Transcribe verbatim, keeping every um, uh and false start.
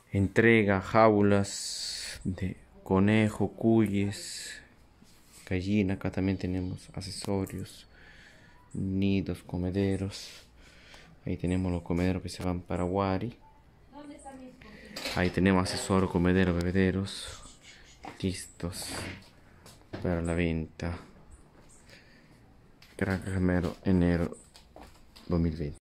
Entrega jaulas de conejo, cuyes, gallina. Acá también tenemos accesorios, nidos, comederos. Ahí tenemos los comederos que se van para Wari. Ahí tenemos accesorios, comederos, bebederos listos para la venta. Gran Remero, enero dos mil veinte.